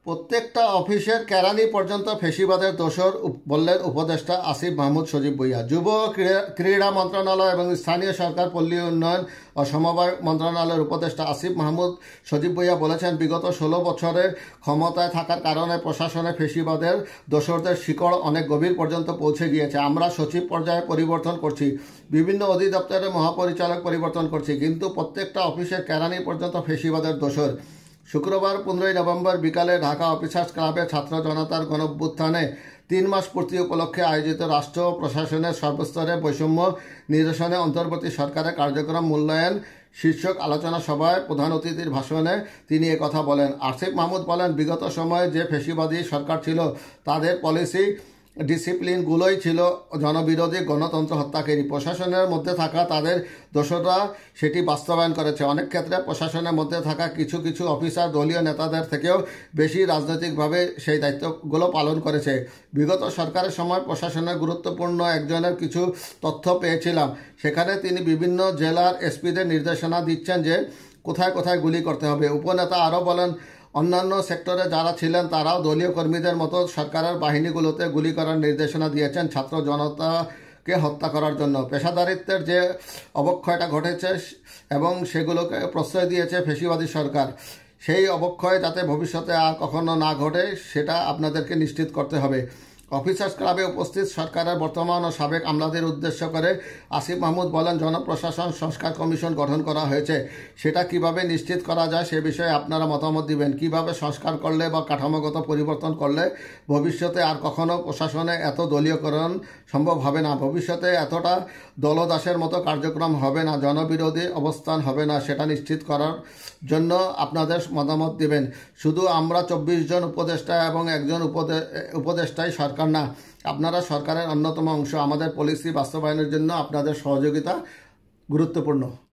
প্রত্যেকটা অফিসের কেরানি পর্যন্ত ফেসিবাদের দোসর বললেন উপদেষ্টা আসিফ মাহমুদ সজীব ভুঁইয়া। যুব ক্রীড়া মন্ত্রণালয় এবং স্থানীয় সরকার পল্লী উন্নয়ন ও সমবায় মন্ত্রণালয়ের উপদেষ্টা আসিফ মাহমুদ সজীব ভুঁইয়া বলেছেন, বিগত 16 বছরে ক্ষমতায় থাকার কারণে প্রশাসনে ফেসিবাদের দোসরদের শিকড় অনেক গভীর পর্যন্ত পৌঁছে গিয়েছে। আমরা সচিব পর্যায়ে পরিবর্তন করছি, বিভিন্ন অধিদপ্তরের মহাপরিচালক পরিবর্তন করছি, কিন্তু প্রত্যেকটা অফিসের কেরানি পর্যন্ত ফেসিবাদের দোসর। শুক্রবার 15 নভেম্বর বিকালে ঢাকা অফিসার্স ক্লাবে ছাত্র জনতার গণঅভ্যুত্থানে 3 মাস পূর্তি উপলক্ষে আয়োজিত রাষ্ট্র প্রশাসনের সর্বস্তরে বৈষম্য নিরসনে অন্তর্বর্তী সরকারের কার্যক্রম মূল্যায়ন শীর্ষক আলোচনা সভায় প্রধান অতিথির ভাষণে তিনি একথা বলেন। আসিফ মাহমুদ বলেন, বিগত সময়ে যে ফ্যাসিবাদী সরকার ছিল তাদের পলিসি ডিসিপ্লিনগুলোই ছিল জনবিরোধী, গণতন্ত্র হত্যাকারী। প্রশাসনের মধ্যে থাকা তাদের দোসররা সেটি বাস্তবায়ন করেছে। অনেক ক্ষেত্রে প্রশাসনের মধ্যে থাকা কিছু কিছু অফিসার দলীয় নেতাদের থেকেও বেশি রাজনৈতিকভাবে সেই দায়িত্বগুলো পালন করেছে। বিগত সরকারের সময় প্রশাসনের গুরুত্বপূর্ণ একজনের কিছু তথ্য পেয়েছিলাম। সেখানে তিনি বিভিন্ন জেলার এসপিদের নির্দেশনা দিচ্ছেন যে কোথায় কোথায় গুলি করতে হবে। উপনেতা আরও বলেন, অন্যান্য সেক্টরে যারা ছিলেন তারাও দলীয় কর্মীদের মতো সরকারের বাহিনীগুলোতে গুলি করার নির্দেশনা দিয়েছেন ছাত্র জনতাকে হত্যা করার জন্য। পেশাদারিত্বের যে অবক্ষয়টা ঘটেছে এবং সেগুলোকে প্রশ্রয় দিয়েছে ফ্যাসিবাদী সরকার, সেই অবক্ষয় যাতে ভবিষ্যতে আর কখনো না ঘটে সেটা আপনাদেরকে নিশ্চিত করতে হবে। অফিসার্স ক্লাবে উপস্থিত সরকারের বর্তমান ও সাবেক আমলাদের উদ্দেশ্য করে আসিফ মাহমুদ বলেন, জনপ্রশাসন সংস্কার কমিশন গঠন করা হয়েছে, সেটা কিভাবে নিশ্চিত করা যায় সে বিষয়ে আপনারা মতামত দিবেন। কিভাবে সংস্কার করলে বা কাঠামোগত পরিবর্তন করলে ভবিষ্যতে আর কখনো প্রশাসনে এত দলীয়করণ সম্ভব হবে না, ভবিষ্যতে এতটা দলদাসের মতো কার্যক্রম হবে না, জনবিরোধী অবস্থান হবে না, সেটা নিশ্চিত করার জন্য আপনাদের মতামত দিবেন। শুধু আমরা 24 জন উপদেষ্টা এবং একজন উপদেষ্টাই সরকার না, আপনারা সরকারের অন্যতম অংশ। আমাদের পলিসি বাস্তবায়নের জন্য আপনাদের সহযোগিতা গুরুত্বপূর্ণ।